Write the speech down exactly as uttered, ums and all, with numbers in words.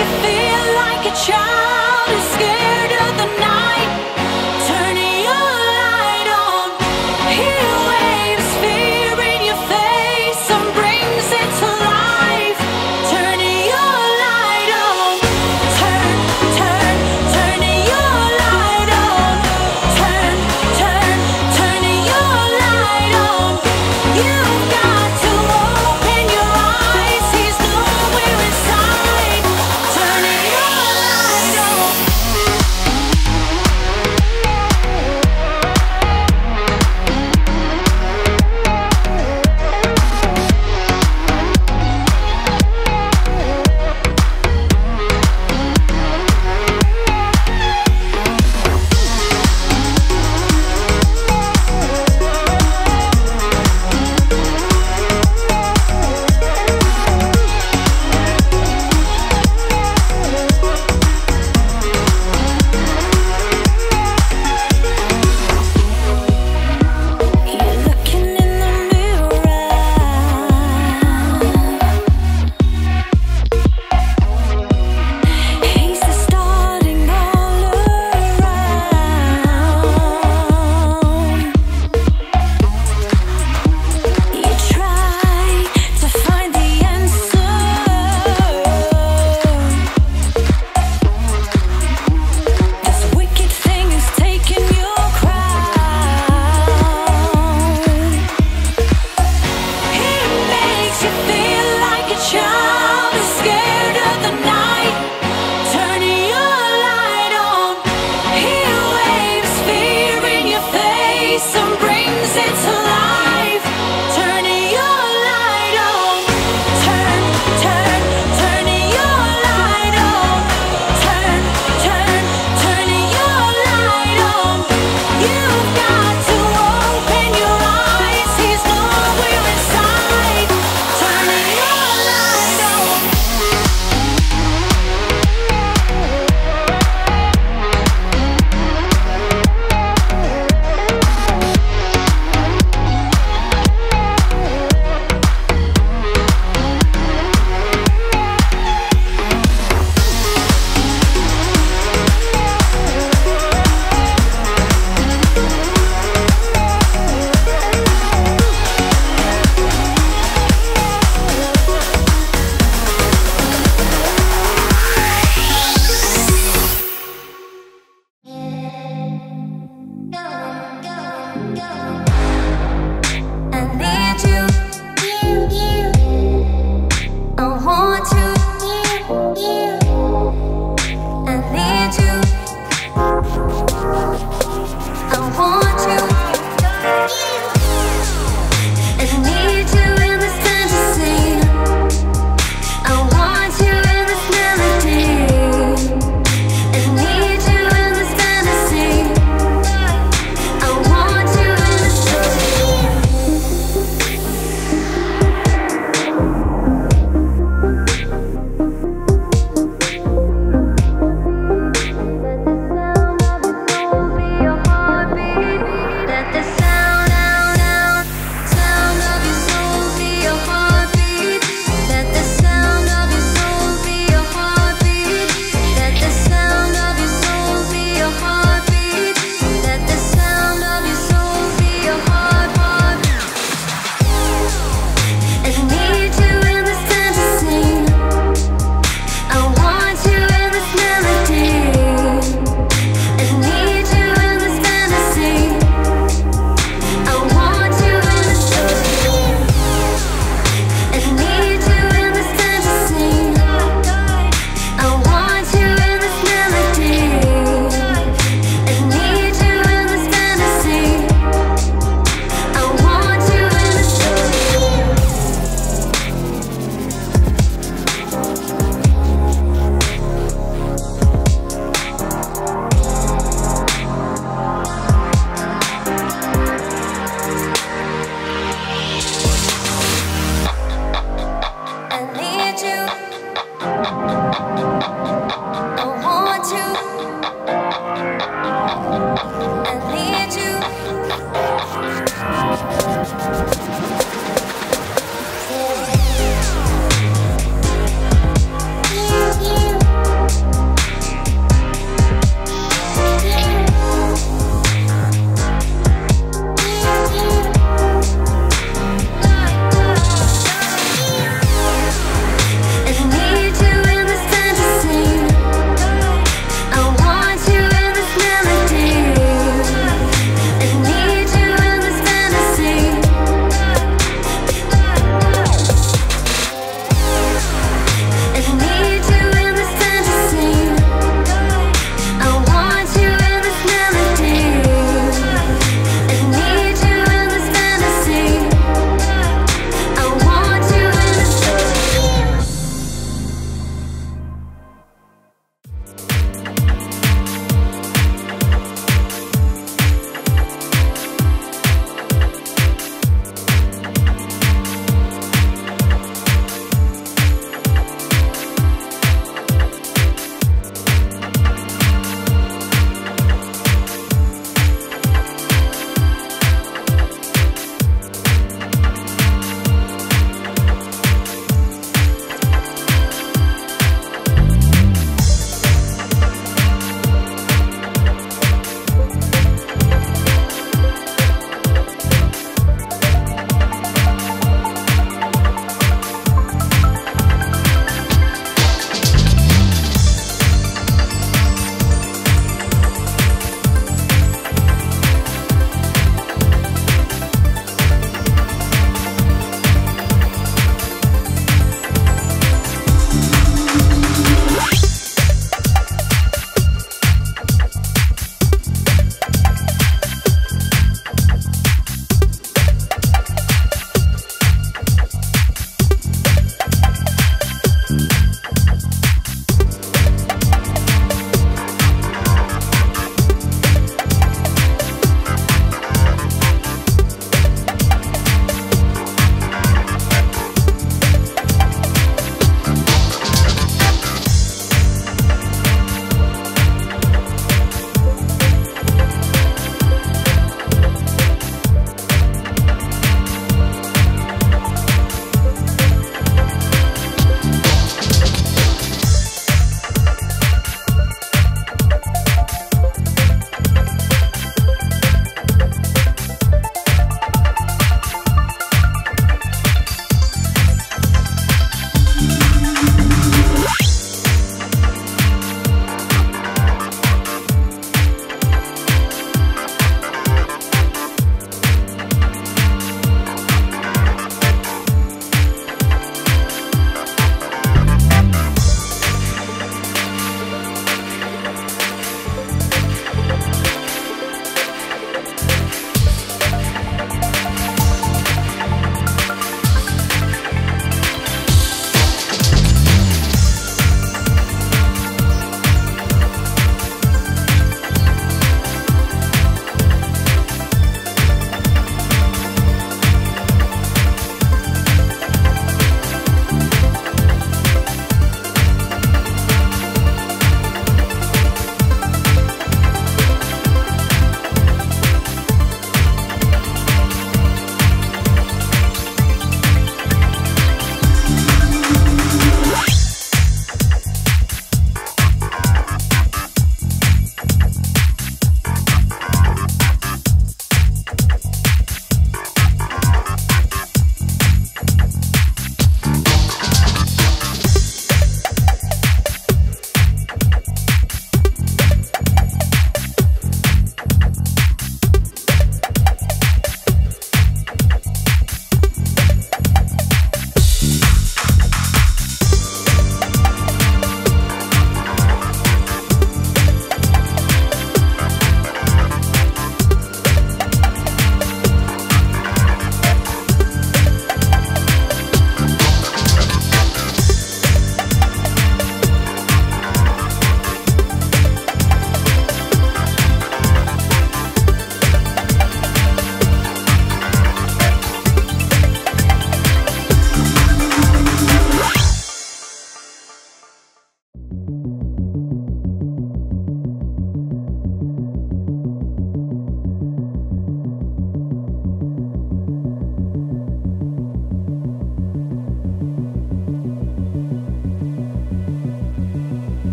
you feel like a child who's scared of the night. Turning your light on, hear waves, fear in your face, sun brings it to life. Turning your light on, turn, turn, turning your light on, turn, turn, turning your light on. You've got to open your eyes, he's nowhere inside. Turning your light on. You're looking in the mirror. He's the starting all around. You try to find the answer. This wicked thing is taking your crown. He makes you feel like a child who's scared of the night. Turning your light on, hear waves, fear in your face, sun brings it to life. Turning your light on, turn, turn, turning your light on, turn, turn, turning your light on. You've got to open your eyes, he's nowhere inside. Turning your light on. I need you, I want you, I need you, I want you, I need you in this fantasy, I want you in this melody, I need you in this fantasy, I want you in this story. Let the sound of your soul be your heartbeat. Let the sound of your soul be your heartbeat. Let the sound of your soul be your heartbeat. Let the sound of your soul be your heart, heart. I need you in this fantasy. I want you in this melody. I need you in this fantasy. I want you in this story. I need you in this fantasy. I want you in this melody. I need you in this fantasy. I want you in this story. I need you.